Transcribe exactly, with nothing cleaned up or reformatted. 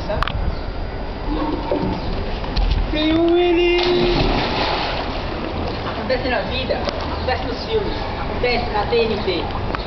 sabe? Tem um ele! Acontece na vida, acontece nos filmes, acontece na T N T.